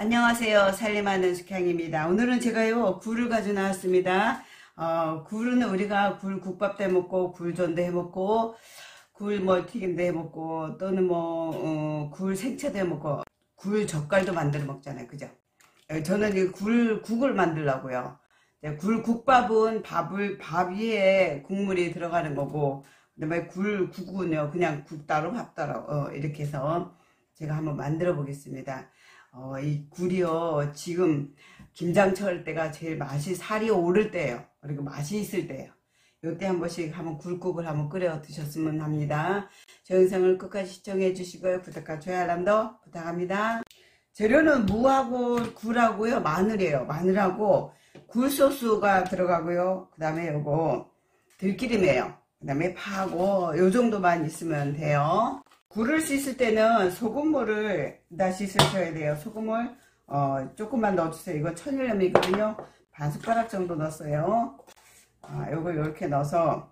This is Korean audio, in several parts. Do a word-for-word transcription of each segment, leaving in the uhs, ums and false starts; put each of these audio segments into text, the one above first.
안녕하세요. 살림하는 숙향입니다. 오늘은 제가요 굴을 가지고 나왔습니다. 어, 굴은 우리가 굴 국밥도 해먹고 굴전도 해먹고 굴 뭐 튀김도 해먹고 또는 뭐 어, 굴 생채도 해먹고 굴 젓갈도 만들어 먹잖아요. 그죠? 저는 이 굴 국을 만들려고요. 굴 국밥은 밥을 밥 위에 국물이 들어가는 거고, 그다음에 굴 국은요 그냥 국 따로 밥 따로 어, 이렇게 해서 제가 한번 만들어 보겠습니다. 어, 이 굴이요 지금 김장철 때가 제일 맛이 살이 오를 때예요. 그리고 맛이 있을 때예요. 이때 한 번씩 한번 굴국을 한번 끓여 드셨으면 합니다. 저 영상을 끝까지 시청해 주시고요. 구독과 좋아요 알람도 부탁합니다. 재료는 무하고 굴하고요 마늘이에요. 마늘하고 굴소스가 들어가고요. 그 다음에 요거 들기름이에요. 그 다음에 파하고 요 정도만 있으면 돼요. 굴을 씻을 때는 소금물을 다 씻으셔야 돼요. 소금을 어, 조금만 넣어주세요. 이거 천일염이거든요. 반 숟가락 정도 넣었어요. 아, 요걸 이렇게 넣어서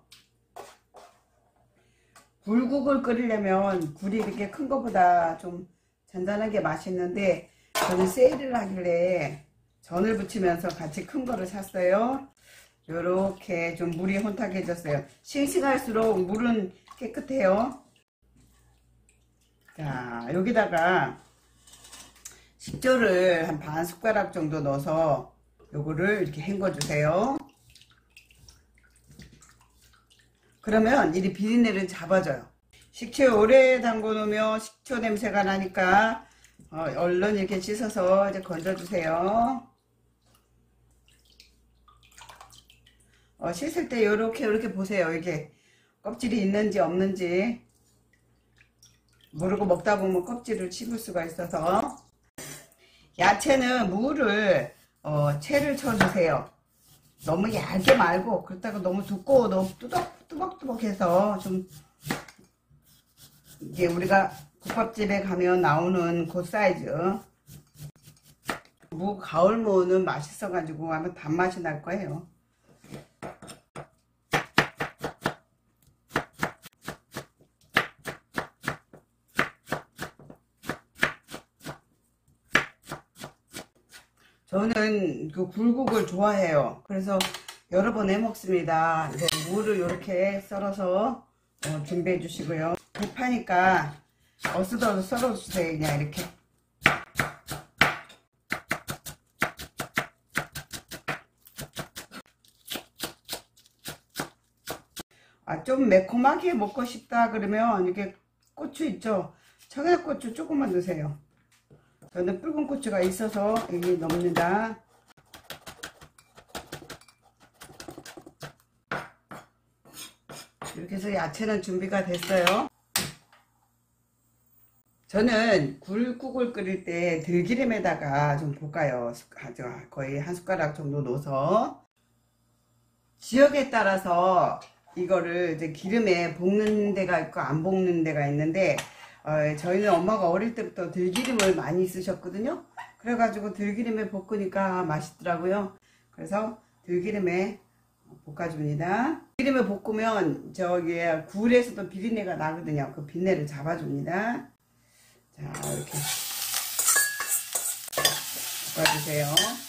굴국을 끓이려면 굴이 이렇게 큰 것보다 좀 잔잔하게 맛있는데 저는 세일을 하길래 전을 부치면서 같이 큰 거를 샀어요. 요렇게 좀 물이 혼탁해졌어요. 싱싱할수록 물은 깨끗해요. 자, 여기다가 식초를 한 반 숟가락 정도 넣어서 요거를 이렇게 헹궈 주세요. 그러면 이 비린내를 잡아줘요. 식초에 오래 담궈 놓으면 식초 냄새가 나니까 어, 얼른 이렇게 씻어서 이제 건져 주세요. 어, 씻을 때 요렇게 요렇게 보세요. 이게 껍질이 있는지 없는지. 모르고 먹다 보면 껍질을 씹을 수가 있어서. 야채는 무를 어, 채를 쳐주세요. 너무 얇게 말고 그렇다고 너무 두꺼워 너무 뚜덕 뚜벅뚜벅해서 좀 이게 우리가 국밥집에 가면 나오는 그 사이즈. 무 가을 무는 맛있어 가지고 아마 단맛이 날 거예요. 저는 그 굴국을 좋아해요. 그래서 여러 번 해 먹습니다. 이제 무를 이렇게 썰어서 어, 준비해 주시고요. 급하니까 어슷어서 썰어 주세요. 그냥 이렇게. 아, 좀 매콤하게 먹고 싶다 그러면 이게 고추 있죠? 청양고추 조금만 넣으세요. 저는 붉은 고추가 있어서 여기 넣습니다. 이렇게 해서 야채는 준비가 됐어요. 저는 굴국을 끓일 때 들기름에다가 좀 볶아요. 거의 한 숟가락 정도 넣어서. 지역에 따라서 이거를 이제 기름에 볶는 데가 있고 안 볶는 데가 있는데 어, 저희는 엄마가 어릴 때부터 들기름을 많이 쓰셨거든요. 그래가지고 들기름에 볶으니까 맛있더라고요. 그래서 들기름에 볶아줍니다. 들기름에 볶으면 저기 굴에서도 비린내가 나거든요. 그 비린내를 잡아줍니다. 자, 이렇게 볶아주세요.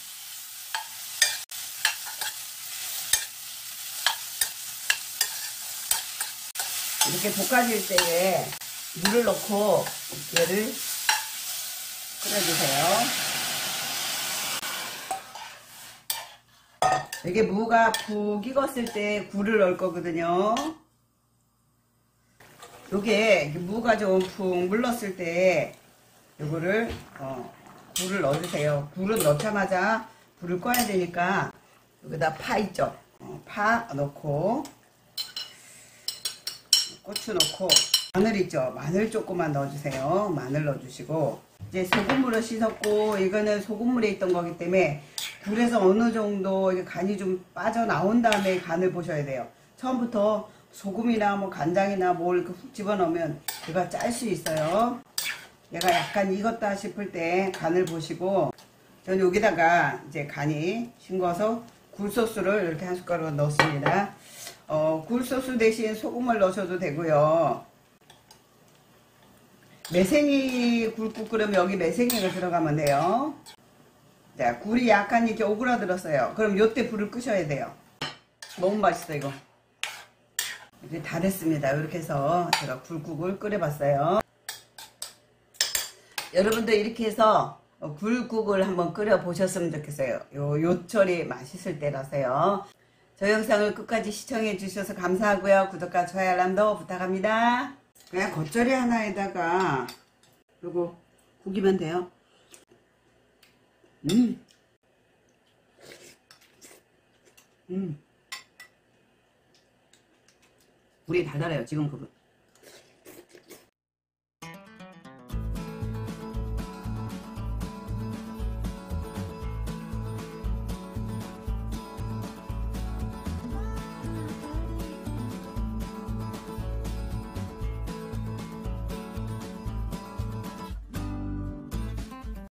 이렇게 볶아질 때에 물을 넣고 얘를 끓여주세요. 이게 무가 푹 익었을 때 굴을 넣을 거거든요. 요게 무가 좀 푹 물렀을 때 요거를 어, 굴을 넣어주세요. 굴은 넣자마자 불을 꺼야 되니까 여기다 파 있죠? 어, 파 넣고 고추 넣고 마늘 있죠? 마늘 조금만 넣어주세요. 마늘 넣어주시고 이제 소금물을 씻었고 이거는 소금물에 있던 거기 때문에 굴에서 어느 정도 간이 좀 빠져나온 다음에 간을 보셔야 돼요. 처음부터 소금이나 뭐 간장이나 뭘 이렇게 훅 집어넣으면 얘가 짤 수 있어요. 얘가 약간 익었다 싶을 때 간을 보시고 저는 여기다가 이제 간이 싱거워서 굴소스를 이렇게 한 숟가락 넣습니다. 어, 굴소스 대신 소금을 넣으셔도 되고요. 매생이 굴국 끓으면 여기 매생이가 들어가면 돼요. 자, 굴이 약간 이렇게 오그라들었어요. 그럼 요때 불을 끄셔야 돼요. 너무 맛있어 이거. 이제 다 됐습니다. 이렇게 해서 제가 굴국을 끓여봤어요. 여러분들 이렇게 해서 굴국을 한번 끓여 보셨으면 좋겠어요. 요 요철이 맛있을 때라서요. 저 영상을 끝까지 시청해 주셔서 감사하고요. 구독과 좋아요 알람도 부탁합니다. 그냥 겉절이 하나에다가 요거 고기면 돼요. 음. 음. 물이 달달해요. 지금 그